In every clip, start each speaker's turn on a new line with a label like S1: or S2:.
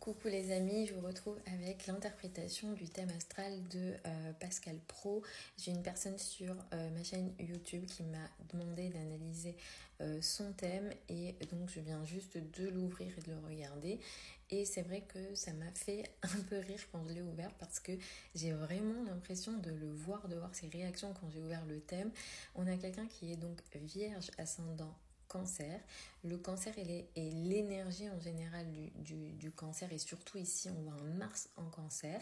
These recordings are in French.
S1: Coucou les amis, je vous retrouve avec l'interprétation du thème astral de Pascal Pro. J'ai une personne sur ma chaîne YouTube qui m'a demandé d'analyser son thème et donc je viens juste de l'ouvrir et de le regarder. Et c'est vrai que ça m'a fait un peu rire quand je l'ai ouvert parce que j'ai vraiment l'impression de le voir, de voir ses réactions quand j'ai ouvert le thème. On a quelqu'un qui est donc vierge ascendant Cancer. Le cancer est l'énergie en général du cancer et surtout ici on voit un Mars en cancer.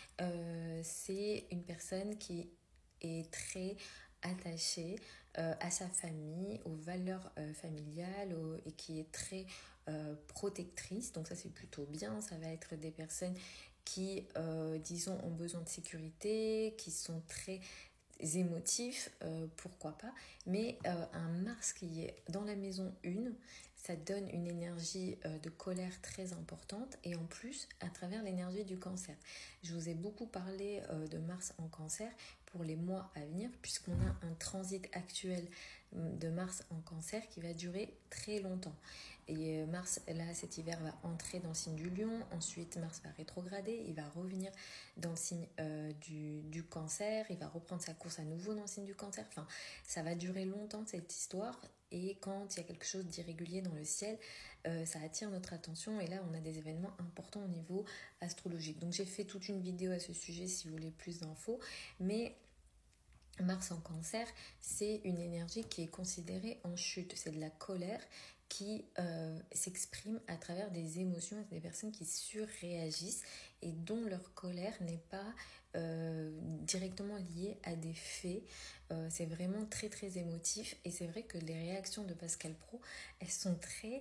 S1: C'est une personne qui est très attachée à sa famille, aux valeurs familiales et qui est très protectrice. Donc ça c'est plutôt bien, ça va être des personnes qui, disons, ont besoin de sécurité, qui sont très émotifs, pourquoi pas, mais un Mars qui est dans la maison 1, ça donne une énergie de colère très importante et en plus à travers l'énergie du cancer. Je vous ai beaucoup parlé de Mars en cancer pour les mois à venir puisqu'on a un transit actuel de Mars en cancer qui va durer très longtemps. Et Mars, là, cet hiver, va entrer dans le signe du Lion. Ensuite, Mars va rétrograder. Il va revenir dans le signe du cancer. Il va reprendre sa course à nouveau dans le signe du cancer. Enfin, ça va durer longtemps, cette histoire. Et quand il y a quelque chose d'irrégulier dans le ciel, ça attire notre attention. Et là, on a des événements importants au niveau astrologique. Donc, j'ai fait toute une vidéo à ce sujet si vous voulez plus d'infos. Mais Mars en cancer, c'est une énergie qui est considérée en chute. C'est de la colère qui s'exprime à travers des émotions, des personnes qui surréagissent et dont leur colère n'est pas directement liée à des faits. C'est vraiment très très émotif et c'est vrai que les réactions de Pascal Pro, elles sont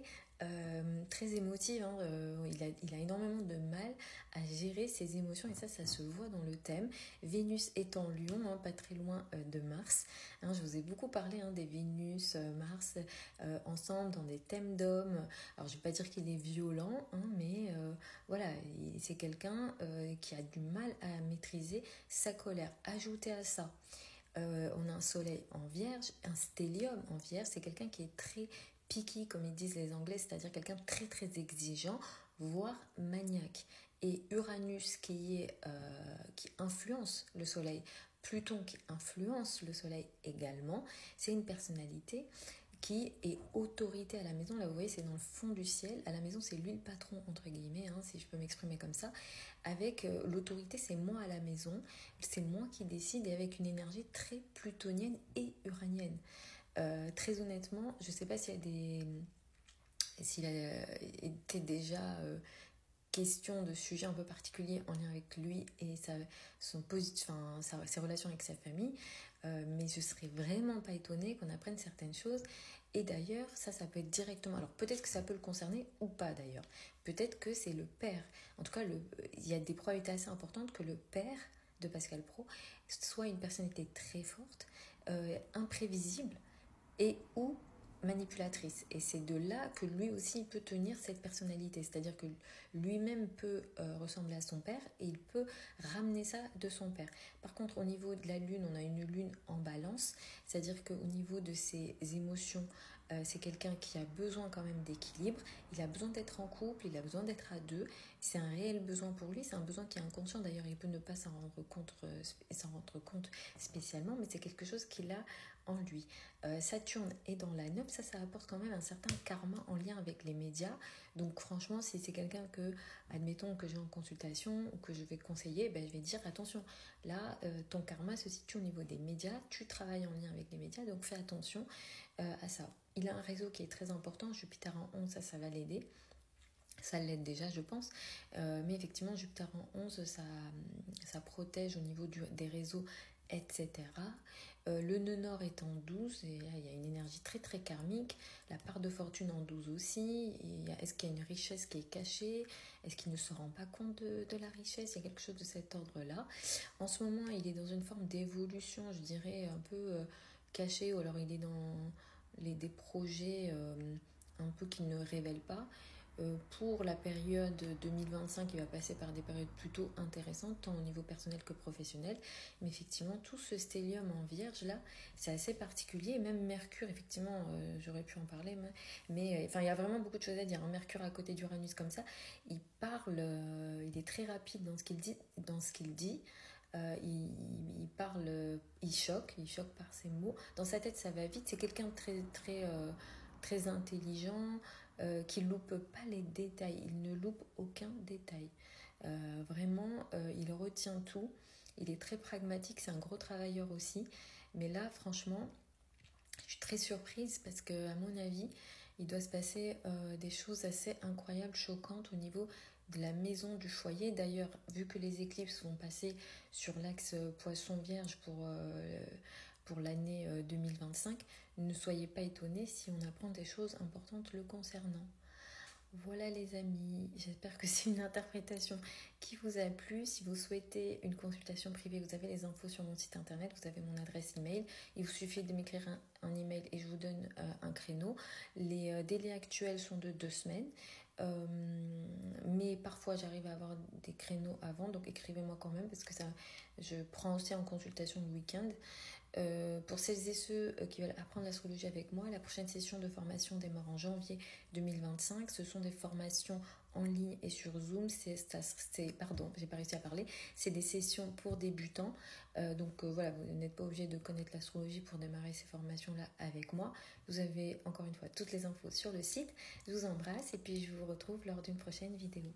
S1: très émotives. Hein. Il a énormément de mal à gérer ses émotions et ça se voit dans le thème. Vénus est en Lion, hein, pas très loin de Mars. Hein, je vous ai beaucoup parlé des Vénus, Mars ensemble dans des thèmes d'hommes. Alors je ne vais pas dire qu'il est violent, hein, mais voilà, c'est quelqu'un qui a du mal à maîtriser sa colère. Ajouté à ça, on a un soleil en vierge, un stellium en vierge, c'est quelqu'un qui est très picky, comme ils disent les Anglais, c'est-à-dire quelqu'un de très très exigeant, voire maniaque. Et Uranus qui influence le soleil, Pluton qui influence le soleil également, c'est une personnalité qui est autorité à la maison. Là, vous voyez, c'est dans le fond du ciel. À la maison, c'est lui le patron, entre guillemets, hein, si je peux m'exprimer comme ça. Avec l'autorité, c'est moi à la maison. C'est moi qui décide et avec une énergie très plutonienne et uranienne. Très honnêtement, je ne sais pas s'il a été déjà question de sujets un peu particuliers en lien avec lui et ses relations avec sa famille, mais je serais vraiment pas étonnée qu'on apprenne certaines choses. Et d'ailleurs, ça peut être directement, alors peut-être que ça peut le concerner ou pas d'ailleurs, peut-être que c'est le père, en tout cas il y a des probabilités assez importantes que le père de Pascal Pro soit une personnalité très forte, imprévisible et ou manipulatrice. Et c'est de là que lui aussi peut tenir cette personnalité. C'est-à-dire que lui-même peut ressembler à son père et il peut ramener ça de son père. Par contre, au niveau de la lune, on a une lune en balance. C'est-à-dire qu'au niveau de ses émotions, c'est quelqu'un qui a besoin quand même d'équilibre. Il a besoin d'être en couple, il a besoin d'être à deux. C'est un réel besoin pour lui. C'est un besoin qui est inconscient. D'ailleurs, il peut ne pas s'en rendre compte spécialement, mais c'est quelque chose qu'il a en lui. Saturne est dans la 9, ça apporte quand même un certain karma en lien avec les médias. Donc franchement, si c'est quelqu'un que, admettons que j'ai en consultation ou que je vais conseiller, je vais dire attention, là ton karma se situe au niveau des médias, tu travailles en lien avec les médias, donc fais attention à ça. Il a un réseau qui est très important, Jupiter en 11, ça va l'aider. Ça l'aide déjà, je pense. Mais effectivement, Jupiter en 11, ça protège au niveau des réseaux, etc. Le nœud nord est en 12, et là, il y a une énergie très très karmique. La part de fortune en 12 aussi. Est-ce qu'il y a une richesse qui est cachée? Est-ce qu'il ne se rend pas compte de la richesse? Il y a quelque chose de cet ordre-là. En ce moment, il est dans une forme d'évolution, je dirais, un peu cachée, ou alors il est dans des projets un peu qu'il ne révèle pas. pour la période 2025, il va passer par des périodes plutôt intéressantes, tant au niveau personnel que professionnel. Mais effectivement, tout ce stellium en vierge là, c'est assez particulier. Et même Mercure, effectivement, j'aurais pu en parler, mais enfin, il y a vraiment beaucoup de choses à dire. Mercure à côté d'Uranus comme ça, il parle, il est très rapide dans ce qu'il dit, il parle, il choque par ses mots. Dans sa tête, ça va vite. C'est quelqu'un de très intelligent, qui loupe pas les détails. Il ne loupe aucun détail. Vraiment, il retient tout. Il est très pragmatique. C'est un gros travailleur aussi. Mais là, franchement, je suis très surprise parce que, à mon avis, il doit se passer des choses assez incroyables, choquantes au niveau de la maison du foyer. D'ailleurs, vu que les éclipses vont passer sur l'axe Poisson-Vierge pour l'année 2025, ne soyez pas étonnés si on apprend des choses importantes le concernant. Voilà les amis, j'espère que c'est une interprétation qui vous a plu. Si vous souhaitez une consultation privée, vous avez les infos sur mon site internet, vous avez mon adresse email. Il vous suffit de m'écrire un email et je vous donne un créneau. Les délais actuels sont de 2 semaines. Mais parfois j'arrive à avoir des créneaux avant, donc écrivez-moi quand même parce que je prends aussi en consultation le week-end. Pour celles et ceux qui veulent apprendre l'astrologie avec moi, la prochaine session de formation démarre en janvier 2025. Ce sont des formations en ligne et sur Zoom. Pardon, j'ai pas réussi à parler. C'est des sessions pour débutants. Donc voilà, vous n'êtes pas obligé de connaître l'astrologie pour démarrer ces formations-là avec moi. Vous avez encore une fois toutes les infos sur le site. Je vous embrasse et puis je vous retrouve lors d'une prochaine vidéo.